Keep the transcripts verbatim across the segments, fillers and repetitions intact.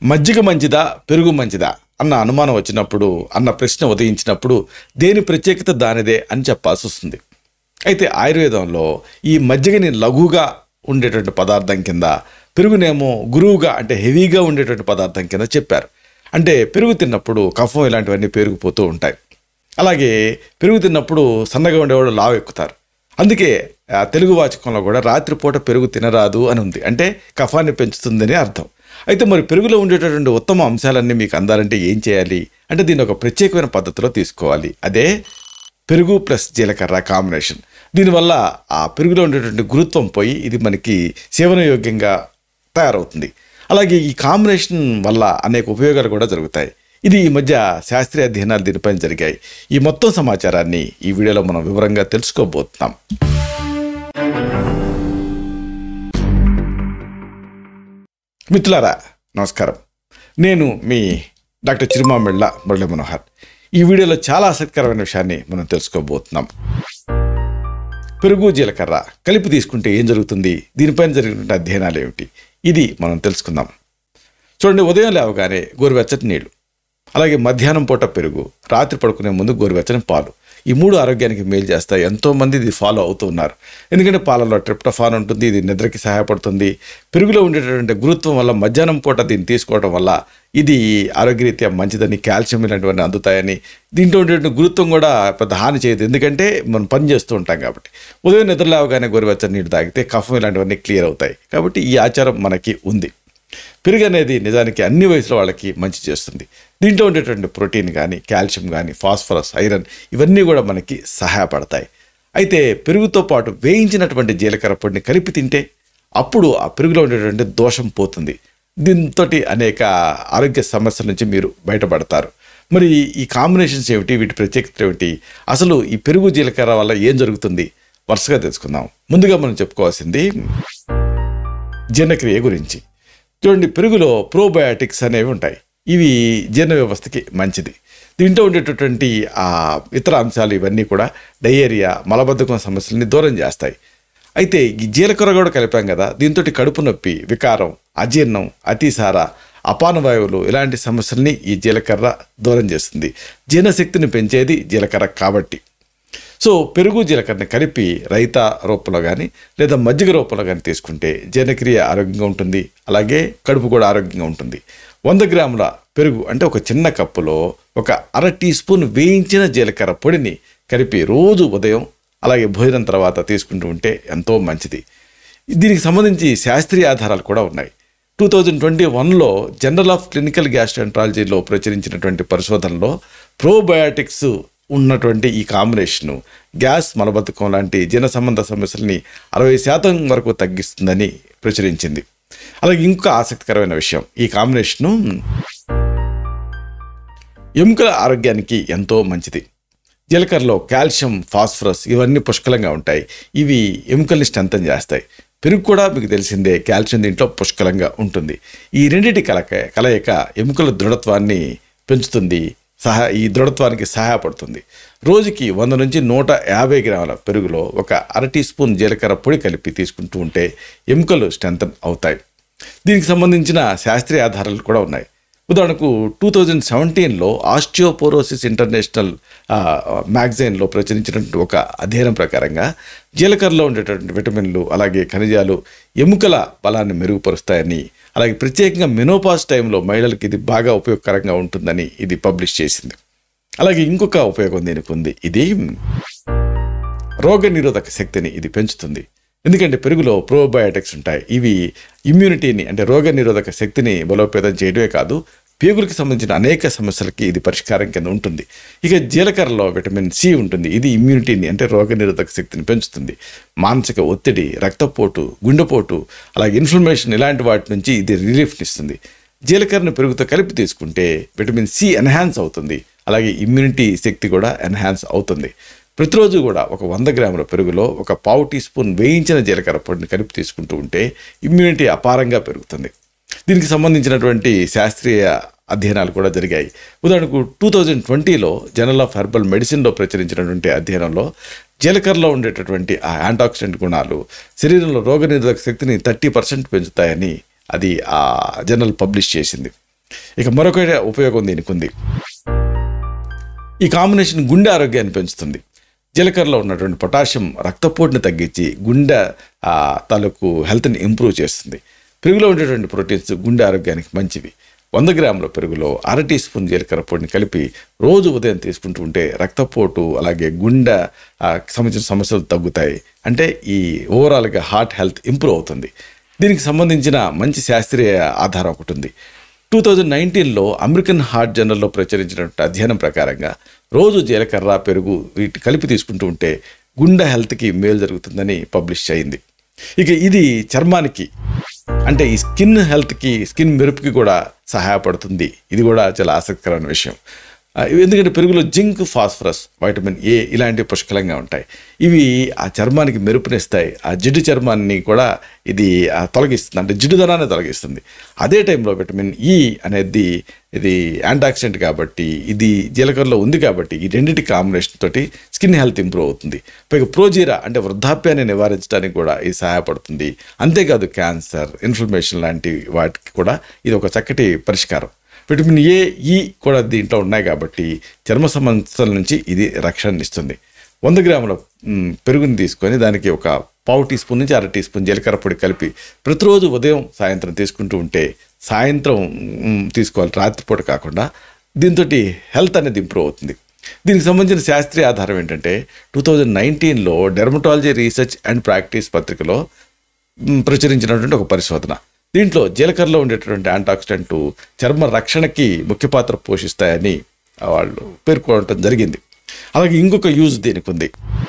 మజ్జిగ మంచిదా పెరుగు మంచిదా అన్న అనుమానం వచ్చినప్పుడు అన్న ప్రశ్న ఉదయించినప్పుడు దేని ప్రత్యేకత దానిదే అని చెప్పాల్సి వస్తుంది. అయితే ఆయుర్వేదంలో ఈ మజ్జిగని లఘువుగా ఉండేటువంటి పదార్థం కింద, పెరుగునేమో గురువుగా అంటే హెవీగా ఉండేటువంటి పదార్థం కింద చెప్పారు. అంటే పెరుగు తిన్నప్పుడు కఫం ఇలాంటివన్నీ పెరిగిపోతూ ఉంటాయి. అలాగే పెరుగు తిన్నప్పుడు సన్నగా ఉండేవాడు లావు ఎక్కుతారు. అందుకే తెలుగు వాచకంలో కూడా రాత్రిపూట పెరుగు తినరాదు అని ఉంది. అంటే కఫాన్ని పెంచుతుందని అర్థం. అయితే మరి పెరుగులో ఉండేటటువంటి ఉత్తమ అంశాలన్నీ మీకు అందాలంటే ఏం చేయాలి అంటే దీన్ని ఒక ప్రత్యేకమైన పద్ధతిలో తీసుకోవాలి. అదే పెరుగు ప్లస్ జీలకర్ర కాంబినేషన్. దీనివల్ల ఆ పెరుగులో ఉండేటువంటి గురుత్వం పోయి ఇది మనకి సేవనయోగ్యంగా తయారవుతుంది. అలాగే ఈ కాంబినేషన్ వల్ల అనేక ఉపయోగాలు కూడా జరుగుతాయి. ఇది ఈ మధ్య శాస్త్రీయ అధ్యయనాలు దీనిపైన జరిగాయి. ఈ మొత్తం సమాచారాన్ని ఈ వీడియోలో మనం వివరంగా తెలుసుకోబోతున్నాం. మిత్రులారా నమస్కారం. నేను మీ డాక్టర్ చిరుమామిళ్ళ మురళీ మనోహర్. ఈ వీడియోలో చాలా ఆసక్తికరమైన విషయాన్ని మనం తెలుసుకోబోతున్నాం. పెరుగు జీలకర్ర కలిపి తీసుకుంటే ఏం జరుగుతుంది, దీనిపైన జరిగిన అధ్యయనాలు ఏమిటి, ఇది మనం తెలుసుకుందాం. చూడండి, ఉదయం లేవగానే గోరువెచ్చటి నీళ్లు, అలాగే మధ్యాహ్నం పూట పెరుగు, రాత్రి పడుకునే ముందు గోరువెచ్చని పాలు, ఈ మూడు ఆరోగ్యానికి మేలు చేస్తాయి. ఎంతోమంది ఇది ఫాలో అవుతూ ఉన్నారు. ఎందుకంటే పాలలో ట్రిప్టోఫాన్ ఉంటుంది, ఇది నిద్రకి సహాయపడుతుంది. పెరుగులో ఉండేటటువంటి గురుత్వం వల్ల మధ్యాహ్నం పూట దీన్ని తీసుకోవడం వల్ల ఇది ఆరోగ్యరీత్యా మంచిదని, కాల్షియం ఇలాంటివన్నీ అందుతాయని, దీంట్లో ఉండేటువంటి గురుత్వం కూడా పెద్ద హాని చేయదు, ఎందుకంటే మనం పని చేస్తూ ఉంటాం కాబట్టి. ఉదయం నిద్ర లేవగానే గోరువెచ్చని నీళ్ళు తాగితే కఫం ఇలాంటివన్నీ క్లియర్ అవుతాయి. కాబట్టి ఈ ఆచారం మనకి ఉంది. పెరుగు అనేది నిజానికి అన్ని వయసుల వాళ్ళకి మంచి చేస్తుంది. దీంట్లో ఉండేటువంటి ప్రోటీన్ కానీ, కాల్షియం కానీ, ఫాస్ఫరస్, ఐరన్ ఇవన్నీ కూడా మనకి సహాయపడతాయి. అయితే పెరుగుతో పాటు వేయించినటువంటి జీలకర్ర పొడిని కలిపి తింటే అప్పుడు ఆ పెరుగులో ఉండేటువంటి దోషం పోతుంది. దీంతో అనేక ఆరోగ్య సమస్యల నుంచి మీరు బయటపడతారు. మరి ఈ కాంబినేషన్స్ ఏమిటి, వీటి ప్రత్యేకత ఏమిటి, అసలు ఈ పెరుగు జీలకర్ర వల్ల ఏం జరుగుతుంది, వరుసగా తెలుసుకుందాం. ముందుగా మనం చెప్పుకోవాల్సింది జీర్ణక్రియ గురించి. చూడండి, పెరుగులో ప్రోబయాటిక్స్ అనేవి ఉంటాయి. ఇవి జీర్ణ వ్యవస్థకి మంచిది. దీంట్లో ఉండేటటువంటి ఆ ఇతర అంశాలు ఇవన్నీ కూడా డయేరియా, మలబద్ధకం సమస్యలని దూరం చేస్తాయి. అయితే ఈ జీలకర్ర కూడా కలిపాం కదా, దీంతో కడుపు నొప్పి, వికారం, అజీర్ణం, అతిసార, అపానవాయువులు ఇలాంటి సమస్యల్ని ఈ జీలకర్ర దూరం చేస్తుంది. జీర్ణశక్తిని పెంచేది జీలకర్ర కాబట్టి. సో పెరుగు జీలకర్రని కలిపి రైతా రూపంలో కానీ లేదా మజ్జిగ రూపంలో కానీ తీసుకుంటే జీర్ణక్రియ ఆరోగ్యంగా ఉంటుంది, అలాగే కడుపు కూడా ఆరోగ్యంగా ఉంటుంది. వంద గ్రాముల పెరుగు అంటే ఒక చిన్న కప్పులో ఒక అర టీ స్పూన్ వేయించిన జీలకర్ర పొడిని కలిపి రోజు ఉదయం అలాగే భోజనం తర్వాత తీసుకుంటూ ఉంటే ఎంతో మంచిది. దీనికి సంబంధించి శాస్త్రీయ ఆధారాలు కూడా ఉన్నాయి. టూ థౌజండ్ ట్వంటీ వన్లో జర్నల్ ఆఫ్ క్లినికల్ గ్యాస్ట్రోఎంట్రాలజీలో ప్రచురించినటువంటి పరిశోధనలో ప్రోబయాటిక్స్ ఉన్నటువంటి ఈ కాంబినేషను గ్యాస్, మలబద్ధకం లాంటి జీర్ణ సంబంధ సమస్యల్ని అరవై శాతం వరకు తగ్గిస్తుందని ప్రచురించింది. అలాగే ఇంకా ఆసక్తికరమైన విషయం, ఈ కాంబినేషను ఎముకల ఆరోగ్యానికి ఎంతో మంచిది. జీలకర్రలో కాల్షియం, ఫాస్ఫరస్ ఇవన్నీ పుష్కలంగా ఉంటాయి. ఇవి ఎముకల్ని స్ట్రెంథెన్ చేస్తాయి. పెరుగు కూడా మీకు తెలిసిందే, కాల్షియం దీంట్లో పుష్కలంగా ఉంటుంది. ఈ రెండింటి కలక కలయిక ఎముకల దృఢత్వాన్ని పెంచుతుంది, సహా ఈ దృఢత్వానికి సహాయపడుతుంది. రోజుకి వంద నుంచి నూట యాభై గ్రాముల పెరుగులో ఒక అర టీ స్పూన్ జీలకర్ర పొడి కలిపి తీసుకుంటూ ఉంటే ఎముకలు స్ట్రెంథెన్ అవుతాయి. దీనికి సంబంధించిన శాస్త్రీయ ఆధారాలు కూడా ఉన్నాయి. ఉదాహరణకు టూ థౌజండ్ సెవెంటీన్లో ఆస్టియోపోరోసిస్ ఇంటర్నేషనల్ మ్యాగజైన్లో ప్రచురించినటువంటి ఒక అధ్యయనం ప్రకారంగా జీలకర్రలో ఉండేటటువంటి విటమిన్లు అలాగే ఖనిజాలు ఎముకల బలాన్ని మెరుగుపరుస్తాయని, అలాగే ప్రత్యేకంగా మెనోపాజ్ టైంలో మహిళలకు ఇది బాగా ఉపయోగకరంగా ఉంటుందని ఇది పబ్లిష్ చేసింది. అలాగే ఇంకొక ఉపయోగం దీనికి ఉంది, ఇది రోగ నిరోధక శక్తిని ఇది పెంచుతుంది. ఎందుకంటే పెరుగులో ప్రోబయాటిక్స్ ఉంటాయి. ఇవి ఇమ్యూనిటీని అంటే రోగ నిరోధక శక్తిని బలోపేతం చేయడమే కాదు, పేగులకు సంబంధించిన అనేక సమస్యలకి ఇది పరిష్కారం కింద ఉంటుంది. ఇక జీలకర్రలో విటమిన్ సి ఉంటుంది. ఇది ఇమ్యూనిటీని అంటే రోగ నిరోధక శక్తిని పెంచుతుంది. మానసిక ఒత్తిడి, రక్తపోటు, గుండెపోటు అలాగే ఇన్ఫ్లమేషన్ ఇలాంటి వాటి నుంచి ఇది రిలీఫ్ని ఇస్తుంది. జీలకర్రను పెరుగుతో కలిపి తీసుకుంటే విటమిన్ సి ఎన్హాన్స్ అవుతుంది, అలాగే ఇమ్యూనిటీ శక్తి కూడా ఎన్హాన్స్ అవుతుంది. ప్రతిరోజు కూడా ఒక వంద గ్రాముల పెరుగులో ఒక పావు టీ స్పూన్ వేయించిన జీలకర్ర పొడిని కలిపి తీసుకుంటూ ఉంటే ఇమ్యూనిటీ అపారంగా పెరుగుతుంది. దీనికి సంబంధించినటువంటి శాస్త్రీయ అధ్యయనాలు కూడా జరిగాయి. ఉదాహరణకు టూ థౌజండ్ ట్వంటీలో జర్నల్ ఆఫ్ హెర్బల్ మెడిసిన్లో ప్రచురించినటువంటి అధ్యయనంలో జీలకర్రలో ఉండేటటువంటి ఆ యాంటాక్సిడెంట్ గుణాలు శరీరంలో రోగనిరోధక శక్తిని థర్టీ పర్సెంట్ పెంచుతాయని అది ఆ జర్నల్ పబ్లిష్ చేసింది. ఇక మరొక ఉపయోగం దీనికి ఉంది. ఈ కాంబినేషన్ గుండె ఆరోగ్యాన్ని పెంచుతుంది. జీలకర్రలో ఉన్నటువంటి పొటాషియం రక్తపోటుని తగ్గించి గుండె తాలూకు హెల్త్ని ఇంప్రూవ్ చేస్తుంది. పెరుగులో ఉండేటువంటి ప్రోటీన్స్ గుండె ఆరోగ్యానికి మంచివి. వంద గ్రాముల పెరుగులో అర టీ స్పూన్ జీలకర్ర పొడిని కలిపి రోజు ఉదయం తీసుకుంటూ ఉంటే రక్తపోటు అలాగే గుండె సంబంధించిన సమస్యలు తగ్గుతాయి. అంటే ఈ ఓవరాల్గా హార్ట్ హెల్త్ ఇంప్రూవ్ అవుతుంది. దీనికి సంబంధించిన మంచి శాస్త్రీయ ఆధారం ఒకటి ఉంది. టూ థౌజండ్ నైన్టీన్లో అమెరికన్ హార్ట్ జర్నల్లో ప్రచురించినటువంటి అధ్యయనం ప్రకారంగా రోజు జీలకర్ర పెరుగు వీటి కలిపి తీసుకుంటూ ఉంటే గుండె హెల్త్కి మేలు జరుగుతుందని పబ్లిష్ అయింది. ఇక ఇది చర్మానికి అంటే ఈ స్కిన్ హెల్త్కి స్కిన్ మెరుపుకి కూడా సహాయపడుతుంది. ఇది కూడా చాలా ఆసక్తికరమైన విషయం. ఎందుకంటే పెరుగులో జింక్, ఫాస్ఫరస్, వైటమిన్ ఏ ఇలాంటివి పుష్కలంగా ఉంటాయి. ఇవి ఆ చర్మానికి మెరుపునిస్తాయి. ఆ జిడ్డు చర్మాన్ని కూడా ఇది తొలగిస్తుంది, అంటే జిడ్డుదనాన్ని తొలగిస్తుంది. అదే టైంలో విటమిన్ ఈ అనేది ఇది యాంటాక్సిడెంట్ కాబట్టి ఇది జీలకర్రలో ఉంది కాబట్టి ఈ రెండింటి కాంబినేషన్ తోటి స్కిన్ హెల్త్ ఇంప్రూవ్ అవుతుంది. పైగా ప్రోజీరా అంటే వృద్ధాప్యాన్ని నివారించడానికి కూడా ఇది సహాయపడుతుంది. అంతేకాదు క్యాన్సర్, ఇన్ఫ్లమేషన్ లాంటి వాటికి కూడా ఇది ఒక చక్కటి పరిష్కారం. విటమిన్ ఏ, ఈ కూడా దీంట్లో ఉన్నాయి కాబట్టి చర్మ సమస్యల నుంచి ఇది రక్షణ ఇస్తుంది. వంద గ్రాముల పెరుగుని తీసుకొని దానికి ఒక పావు టీ స్పూన్ నుంచి అర టీ స్పూన్ జీలకర్ర పొడి కలిపి ప్రతిరోజు ఉదయం సాయంత్రం తీసుకుంటూ ఉంటే సాయంత్రం తీసుకోవాలి, రాత్రిపూట కాకుండా. దీంతో హెల్త్ అనేది ఇంప్రూవ్ అవుతుంది. దీనికి సంబంధించిన శాస్త్రీయ ఆధారం ఏంటంటే టూ థౌజండ్ నైన్టీన్లో డెర్మటాలజీ రీసెర్చ్ అండ్ ప్రాక్టీస్ పత్రికలో ప్రచురించినటువంటి ఒక పరిశోధన. దీంట్లో జీలకర్రలో ఉండేటటువంటి యాంటాక్సిడెంట్ చర్మ రక్షణకి ముఖ్య పాత్ర పోషిస్తాయని వాళ్ళు పేర్కొనడం జరిగింది. అలాగే ఇంకొక యూజ్ దీనికి ఉంది.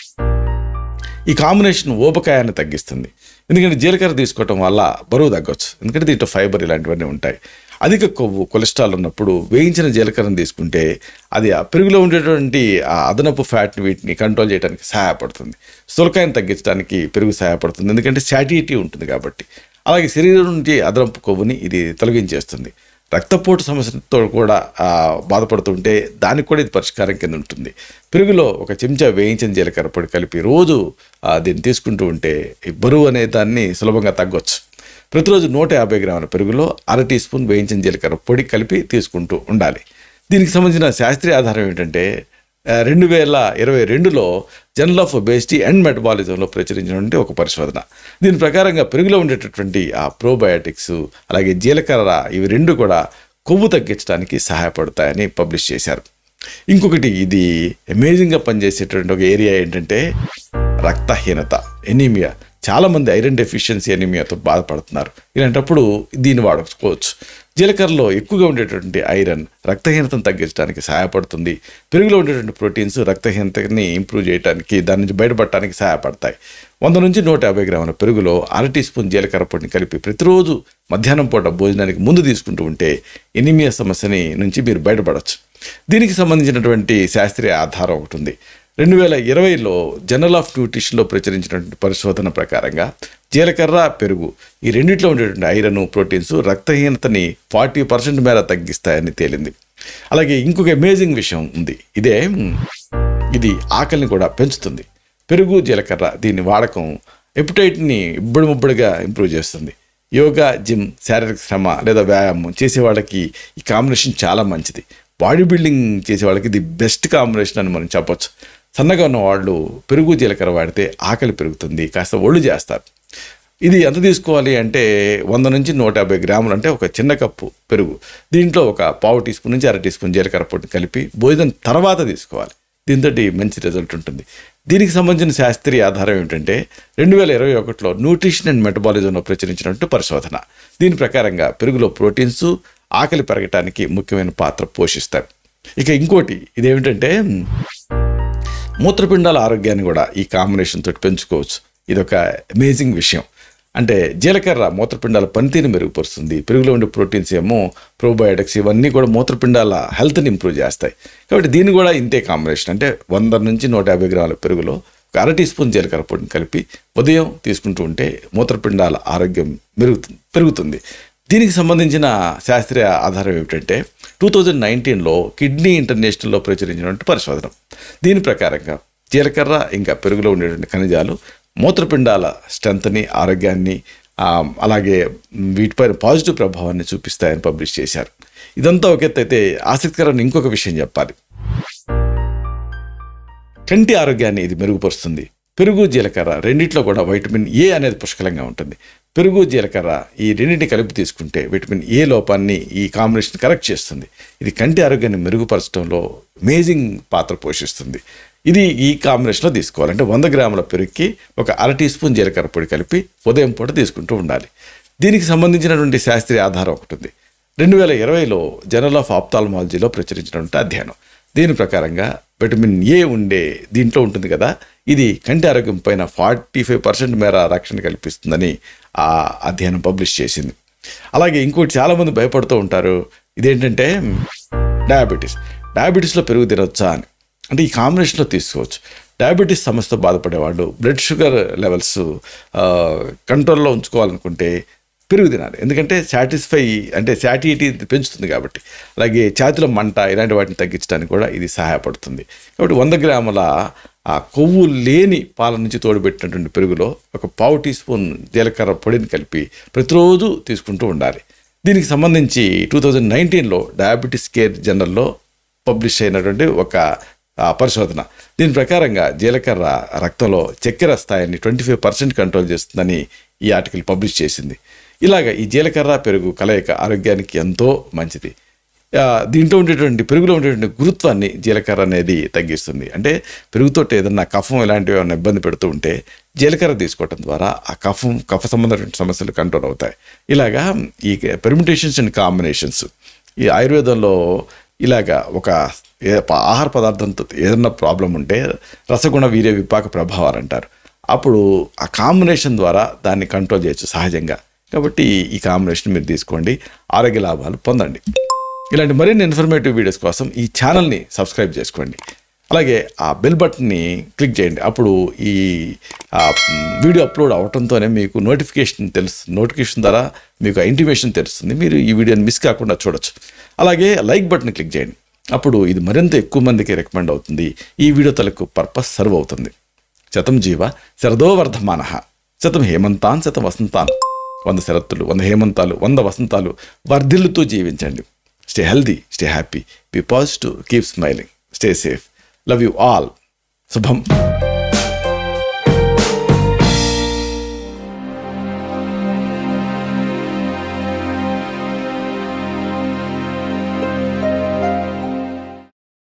ఈ కాంబినేషన్ ఊబకాయాన్ని తగ్గిస్తుంది. ఎందుకంటే జీలకర్ర తీసుకోవటం వల్ల బరువు తగ్గొచ్చు. ఎందుకంటే దీంట్లో ఫైబర్ ఇలాంటివన్నీ ఉంటాయి. అధిక కొవ్వు, కొలెస్ట్రాల్ ఉన్నప్పుడు వేయించిన జీలకర్రను తీసుకుంటే అది ఆ పెరుగులో ఉండేటువంటి ఆ అదనపు ఫ్యాట్ని వీటిని కంట్రోల్ చేయడానికి సహాయపడుతుంది. స్థూలకాయాన్ని తగ్గించడానికి పెరుగు సహాయపడుతుంది, ఎందుకంటే శాటిటీ ఉంటుంది కాబట్టి. అలాగే శరీరం నుంచి అదనపు కొవ్వుని ఇది తొలగించేస్తుంది. రక్తపోటు సమస్యతో కూడా బాధపడుతుంటే దానికి కూడా ఇది పరిష్కారం కింద ఉంటుంది. పెరుగులో ఒక చెంచా వేయించిన జీలకర్ర పొడి కలిపి రోజు దీన్ని తీసుకుంటూ ఉంటే ఈ బరువు అనే దాన్ని సులభంగా తగ్గొచ్చు. ప్రతిరోజు నూట యాభై గ్రాముల పెరుగులో అర టీ స్పూన్ వేయించిన జీలకర్ర పొడి కలిపి తీసుకుంటూ ఉండాలి. దీనికి సంబంధించిన శాస్త్రీయ ఆధారం ఏంటంటే రెండు వేల ఇరవై రెండులో జర్నల్ ఆఫ్ ఒబేసిటీ అండ్ మెటబాలిజంలో ప్రచురించినటువంటి ఒక పరిశోధన. దీని ప్రకారంగా పెరుగులో ఉండేటటువంటి ఆ ప్రోబయాటిక్స్ అలాగే జీలకర్ర ఇవి రెండు కూడా కొవ్వు తగ్గించడానికి సహాయపడతాయని పబ్లిష్ చేశారు. ఇంకొకటి ఇది అమేజింగ్గా పనిచేసేటువంటి ఒక ఏరియా ఏంటంటే రక్తహీనత, ఎనీమియా. చాలామంది ఐరన్ డెఫిషియన్సీ ఎనీమియాతో బాధపడుతున్నారు. ఇలాంటప్పుడు దీన్ని వాడుకోవచ్చు. జీలకర్రలో ఎక్కువగా ఉండేటువంటి ఐరన్ రక్తహీనతను తగ్గించడానికి సహాయపడుతుంది. పెరుగులో ఉండేటువంటి ప్రోటీన్స్ రక్తహీనతని ఇంప్రూవ్ చేయడానికి, దాని నుంచి బయటపడటానికి సహాయపడతాయి. వంద నుంచి నూట యాభై గ్రాముల పెరుగులో అర టీ స్పూన్ జీలకర్ర పొడిని కలిపి ప్రతిరోజు మధ్యాహ్నం పూట భోజనానికి ముందు తీసుకుంటూ ఉంటే ఎనీమియా సమస్యని నుంచి మీరు బయటపడవచ్చు. దీనికి సంబంధించినటువంటి శాస్త్రీయ ఆధారం ఒకటి ఉంది. రెండు వేల ఇరవైలో జర్నల్ ఆఫ్ న్యూట్రిషన్లో ప్రచురించినటువంటి పరిశోధన ప్రకారంగా జీలకర్ర, పెరుగు ఈ రెండింటిలో ఉండేటువంటి ఐరన్, ప్రోటీన్స్ రక్తహీనతని ఫార్టీ పర్సెంట్ మేర తగ్గిస్తాయని తేలింది. అలాగే ఇంకొక అమేజింగ్ విషయం ఉంది. ఇదే ఇది ఆకలిని కూడా పెంచుతుంది. పెరుగు, జీలకర్ర దీని వాడకం ఎపిటైట్ని ఇబ్బడి ముబ్బడిగా ఇంప్రూవ్ చేస్తుంది. యోగా, జిమ్, శారీరక శ్రమ లేదా వ్యాయామం చేసే వాళ్ళకి ఈ కాంబినేషన్ చాలా మంచిది. బాడీ బిల్డింగ్ చేసే వాళ్ళకి ఇది బెస్ట్ కాంబినేషన్ అని మనం చెప్పొచ్చు. సన్నగా ఉన్న వాళ్ళు పెరుగు, జీలకర్ర వాడితే ఆకలి పెరుగుతుంది, కాస్త ఒళ్ళు చేస్తారు. ఇది ఎంత తీసుకోవాలి అంటే వంద నుంచి నూట యాభై గ్రాములు అంటే ఒక చిన్న కప్పు పెరుగు, దీంట్లో ఒక పావు టీ స్పూన్ నుంచి అర టీ స్పూన్ జీలకర్ర పొడిని కలిపి భోజనం తర్వాత తీసుకోవాలి. దీంతో మంచి రిజల్ట్ ఉంటుంది. దీనికి సంబంధించిన శాస్త్రీయ ఆధారం ఏమిటంటే రెండు వేల ఇరవై ఒకటిలో న్యూట్రిషన్ అండ్ మెటబాలిజంలో ప్రచురించినట్టు పరిశోధన. దీని ప్రకారంగా పెరుగులో ప్రోటీన్స్ ఆకలి పెరగటానికి ముఖ్యమైన పాత్ర పోషిస్తాయి. ఇక ఇంకోటి ఇదేమిటంటే మూత్రపిండాల ఆరోగ్యాన్ని కూడా ఈ కాంబినేషన్ తోటి పెంచుకోవచ్చు. ఇదొక అమేజింగ్ విషయం. అంటే జీలకర్ర మూత్రపిండాల పనితీరుని మెరుగుపరుస్తుంది. పెరుగులో ఉండే ప్రోటీన్స్ ఏమో ప్రోబయోటిక్స్ ఇవన్నీ కూడా మూత్రపిండాల హెల్త్ని ఇంప్రూవ్ చేస్తాయి. కాబట్టి దీన్ని కూడా ఇంతే కాంబినేషన్. అంటే వంద నుంచి నూట యాభై గ్రాముల పెరుగులో ఒక అర టీ స్పూన్ జీలకర్ర పొడిని కలిపి ఉదయం తీసుకుంటూ ఉంటే మూత్రపిండాల ఆరోగ్యం మెరుగుతుంది పెరుగుతుంది దీనికి సంబంధించిన శాస్త్రీయ ఆధారం ఏమిటంటే టూ థౌజండ్ నైన్టీన్లో కిడ్నీ ఇంటర్నేషనల్లో ప్రచురించినటువంటి పరిశోధన. దీని ప్రకారంగా జీలకర్ర ఇంకా పెరుగులో ఉండేటువంటి ఖనిజాలు మూత్రపిండాల స్ట్రెంత్ని, ఆరోగ్యాన్ని అలాగే వీటిపైన పాజిటివ్ ప్రభావాన్ని చూపిస్తాయని పబ్లిష్ చేశారు. ఇదంతా ఒక ఎత్తు అయితే ఆసక్తికరమైన ఇంకొక విషయం చెప్పాలి. కంటి ఆరోగ్యాన్ని ఇది మెరుగుపరుస్తుంది. పెరుగు జీలకర్ర రెండిట్లో కూడా వైటమిన్ ఏ అనేది పుష్కలంగా ఉంటుంది. పెరుగు జీలకర్ర ఈ రెండింటిని కలిపి తీసుకుంటే విటమిన్ ఏ లోపాన్ని ఈ కాంబినేషన్ కరెక్ట్ చేస్తుంది. ఇది కంటి ఆరోగ్యాన్ని మెరుగుపరచడంలో అమేజింగ్ పాత్ర పోషిస్తుంది. ఇది ఈ కాంబినేషన్లో తీసుకోవాలి. అంటే వంద గ్రాముల పెరుగుకి ఒక అర టీ స్పూన్ జీలకర్ర పొడి కలిపి ఉదయం పూట తీసుకుంటూ ఉండాలి. దీనికి సంబంధించినటువంటి శాస్త్రీయ ఆధారం ఒకటి ఉంది. రెండు వేల ఇరవైలో జర్నల్ ఆఫ్ ఆప్థాల్మాలజీలో ప్రచురించినటువంటి అధ్యయనం. దీని ప్రకారంగా విటమిన్ ఏ ఉండే దీంట్లో ఉంటుంది కదా, ఇది కంటి ఆరోగ్యం పైన ఫార్టీ ఫైవ్ పర్సెంట్ మేర రక్షణ కల్పిస్తుందని ఆ అధ్యయనం పబ్లిష్ చేసింది. అలాగే ఇంకోటి చాలామంది భయపడుతూ ఉంటారు, ఇదేంటంటే డయాబెటీస్. డయాబెటీస్లో పెరుగు తినొచ్చా అని. అంటే ఈ కాంబినేషన్లో తీసుకోవచ్చు. డయాబెటీస్ సమస్యతో బాధపడేవాళ్ళు బ్లడ్ షుగర్ లెవెల్స్ కంట్రోల్లో ఉంచుకోవాలనుకుంటే పెరుగు తినాలి. ఎందుకంటే సాటిస్ఫై అంటే సాటిటీ పెంచుతుంది కాబట్టి. అలాగే ఛాతీలో మంట ఇలాంటి వాటిని తగ్గించడానికి కూడా ఇది సహాయపడుతుంది. కాబట్టి వంద గ్రాముల ఆ కొవ్వు లేని పాల నుంచి తోడుపెట్టినటువంటి పెరుగులో ఒక పావు టీ స్పూన్ జీలకర్ర పొడిని కలిపి ప్రతిరోజు తీసుకుంటూ ఉండాలి. దీనికి సంబంధించి టూ థౌజండ్ నైన్టీన్లో డయాబెటీస్ కేర్ జర్నల్లో పబ్లిష్ అయినటువంటి ఒక పరిశోధన. దీని ప్రకారంగా జీలకర్ర రక్తంలో చక్కెర స్థాయిని ట్వంటీ ఫైవ్ పర్సెంట్ కంట్రోల్ చేస్తుందని ఈ ఆర్టికల్ పబ్లిష్ చేసింది. ఇలాగ ఈ జీలకర్ర పెరుగు కలయిక ఆరోగ్యానికి ఎంతో మంచిది. దీంట్లో ఉండేటువంటి పెరుగులో ఉండేటువంటి గురుత్వాన్ని జీలకర్ర అనేది తగ్గిస్తుంది. అంటే పెరుగుతో ఏదన్నా కఫం ఇలాంటివి ఏమైనా ఇబ్బంది పెడుతూ ఉంటే జీలకర్ర తీసుకోవటం ద్వారా ఆ కఫం కఫ సంబంధమైన సమస్యలు కంట్రోల్ అవుతాయి. ఇలాగా ఈ పెర్మిటేషన్స్ అండ్ కాంబినేషన్స్ ఈ ఆయుర్వేదంలో ఇలాగా ఒక ఆహార పదార్థంతో ఏదన్నా ప్రాబ్లం ఉంటే రసగుణ వీర్య విపాక ప్రభావాలు అంటారు. అప్పుడు ఆ కాంబినేషన్ ద్వారా దాన్ని కంట్రోల్ చేయొచ్చు సహజంగా. కాబట్టి ఈ కాంబినేషన్ మీరు తీసుకోండి, ఆరోగ్య లాభాలు పొందండి. ఇలాంటి మరిన్ని ఇన్ఫర్మేటివ్ వీడియోస్ కోసం ఈ ఛానల్ని సబ్స్క్రైబ్ చేసుకోండి. అలాగే ఆ బెల్ బటన్ని క్లిక్ చేయండి. అప్పుడు ఈ వీడియో అప్లోడ్ అవడంతోనే మీకు నోటిఫికేషన్ తెలుసు నోటిఫికేషన్ ద్వారా మీకు ఇంటిమేషన్ తెలుస్తుంది. మీరు ఈ వీడియోని మిస్ కాకుండా చూడొచ్చు. అలాగే లైక్ బటన్ క్లిక్ చేయండి. అప్పుడు ఇది మరింత ఎక్కువ మందికి రికమెండ్ అవుతుంది. ఈ వీడియో తలకు పర్పస్ సర్వ్ అవుతుంది. శతం జీవ శరదో వర్ధమానః, శతం హేమంతాన్ శతం వసంతాన్. వంద శరత్తులు, వంద హేమంతాలు, వంద వసంతాలు వర్ధిల్లుతూ జీవించండి. Stay healthy, stay happy, be positive, keep smiling, stay safe. Love you all. శుభం.